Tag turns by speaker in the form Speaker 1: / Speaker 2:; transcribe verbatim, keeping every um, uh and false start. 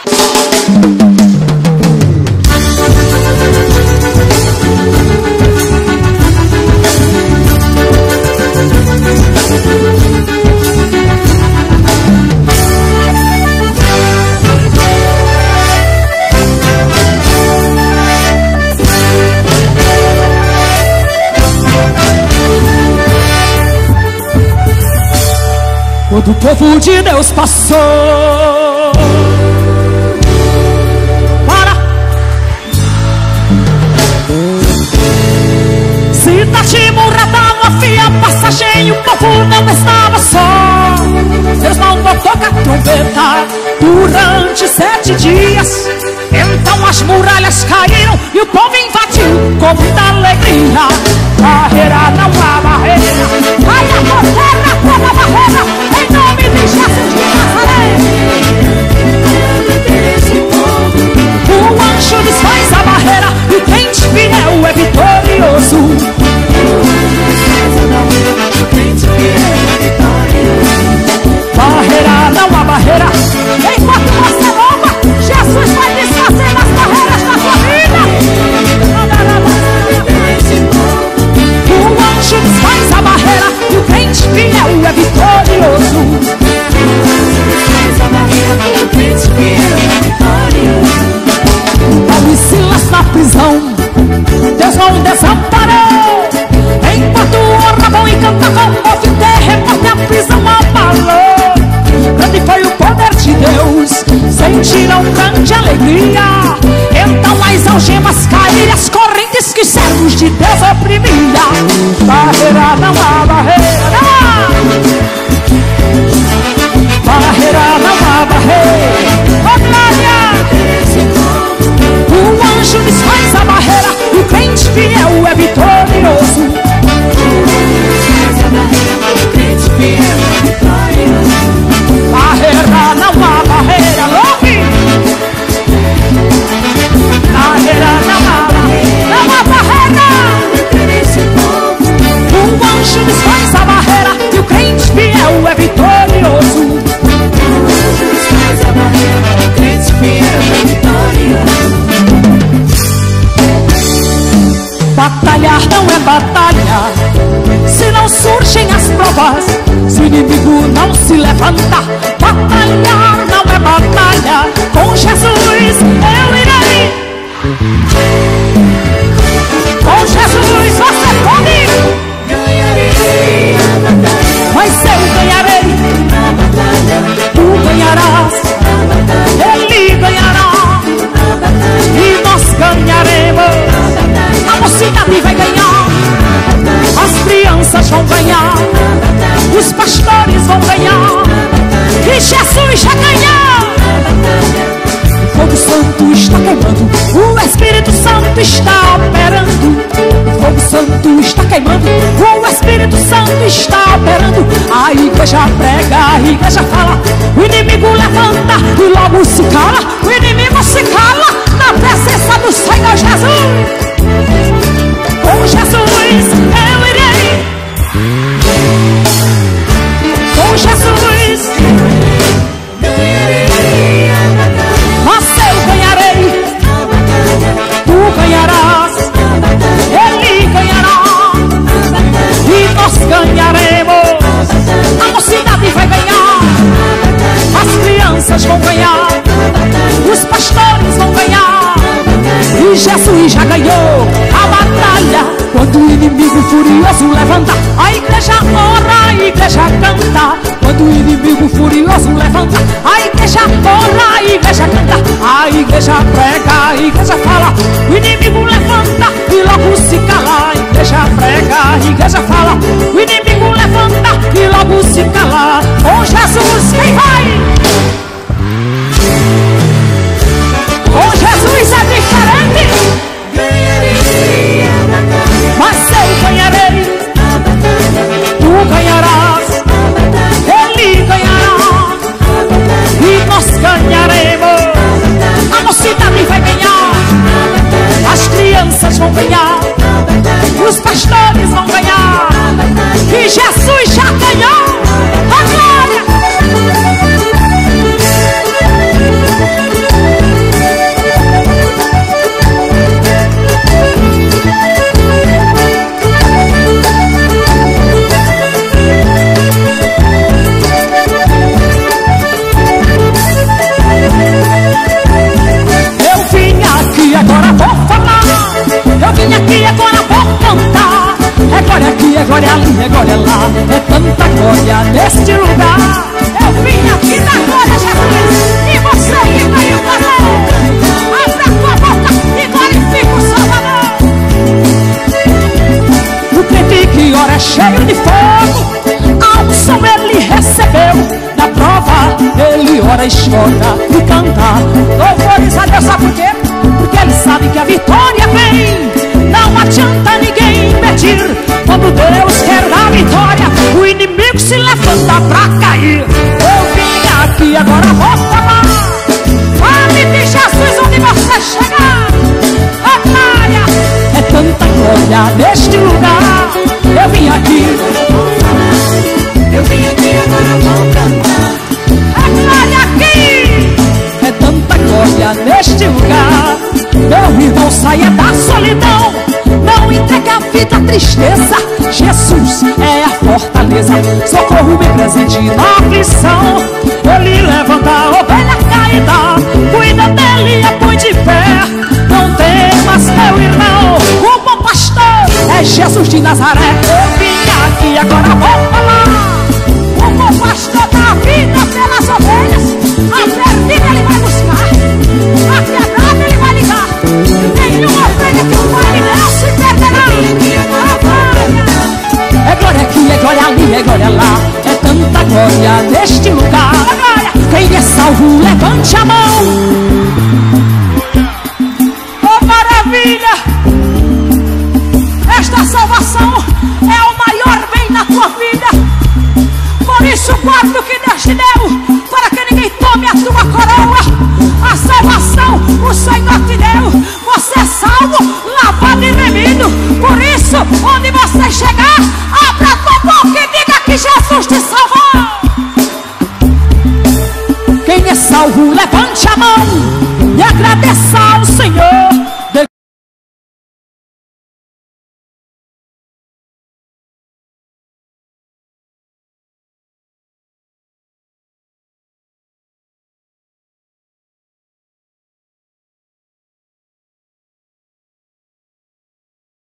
Speaker 1: Quando o povo de Deus passou, para cidade murada, havia passagem, o povo não estava só. Deus não botou a trombeta durante sete dias. Então as muralhas caíram e o povo invadiu com muita alegria. Barreira não há barreira, vai acontecer toda a barreira, em nome de Jesus de Nazaré. O anjo desfaz a barreira e o crente fiel é vitorioso. Barreira não há barreira, enquanto você louva, Jesus vai desfazer as barreiras da sua vida. O anjo desfaz a barreira e o crente fiel é vitorioso. Paulo e Silas na prisão, Deus não desamparou. Enquanto oravam e cantavam, houve um terremoto e a prisão abalou. Grande foi o poder de Deus, sentiram grande alegria. Então as algemas caíram, as correntes que servos de Deus oprimia. Barreira não há barreira, não há. Barreira não há barreira, oh glória. O anjo desfaz a barreira e o crente fiel é vitorioso. Barreira não há barreira, louve. Barreira não há barreira, não há barreira. O anjo desfaz a barreira e o crente fiel é vitorioso. Batalhar não é batalha se não surgem as provas, se o inimigo não se levanta. Batalhar não é batalha, com Jesus eu irei. Com Jesus você pode. Mas eu ganharei, tu ganharás, ele ganhará e nós ganharemos. A mocidade vai ganhar, as crianças vão ganhar, os pastores vão ganhar, e Jesus já ganhou. O fogo santo está queimando, o Espírito Santo está operando. O fogo santo está queimando, o Espírito Santo está operando. A igreja prega, a igreja fala, o inimigo levanta e logo se cala. O inimigo se cala na presença do Senhor Jesus. Com Jesus eu irei, com Jesus mas eu ganharei, tu ganharás, ele ganhará e nós ganharemos. A mocidade vai ganhar, as crianças vão ganhar, os pastores vão ganhar, e Jesus já ganhou a batalha. Quando o inimigo furioso levanta, a igreja ora, a igreja canta. Quando o inimigo furioso levanta, a igreja ora, a igreja canta. A igreja prega, a igreja fala, o inimigo levanta e logo se cala. A igreja prega, a igreja fala, o inimigo levanta e logo se cala. Com Jesus quem vai? Com Jesus é diferente. Mas eu ganharei, tu ganharás, ele ganhará e nós ganharemos. A mocidade vai ganhar, as crianças vão ganhar, os pastores vão ganhar, e Jesus já ganhou a glória. glória neste lugar. Eu vim aqui dar glória a Jesus. E você que veio fazer, abra a tua boca e glorifica o Salvador. O crente que ora é cheio de fogo, a unção ele recebeu. Na prova ele ora e chora e canta louvores a Deus. Sabe por quê? Porque ele sabe que a vitória vem. Não adianta ninguém medir. Quando Deus quer dar vitória, o inimigo se levanta pra cair. Eu vim aqui, agora vou falar. Fale de Jesus onde você chegar. A glória é tanta glória neste lugar. Eu vim aqui,
Speaker 2: Eu vim aqui, agora vou cantar.
Speaker 1: a glória aqui é tanta glória neste lugar. Meu irmão, saia da solidão. Não entregue a vida à tristeza. Jesus é a fortaleza. Socorro bem presente na aflição. Ele levanta a ovelha caída. Cuida dele e a põe de pé. Não temas, meu irmão. O bom pastor é Jesus de Nazaré. Eu vim aqui, agora vou falar. O bom pastor dá vida pelas ovelhas. A perdida ele vai buscar. A quebrada ele vai ligar. Nenhuma ovelha que o pai de Deus se perderá. É glória aqui, é glória ali, é glória lá. É tanta glória neste lugar. Quem é salvo, levante a mão. Oh, maravilha! Esta salvação é o maior bem na tua vida. Por isso guarda o que Deus te deu, para que ninguém tome a tua coroa. A salvação o Senhor te deu. Você é salvo, lavado e remido. Por isso, onde você chegar, abra a tua boca e diga que Jesus te salvou. Quem é salvo, levante a mão e agradeça ao Senhor.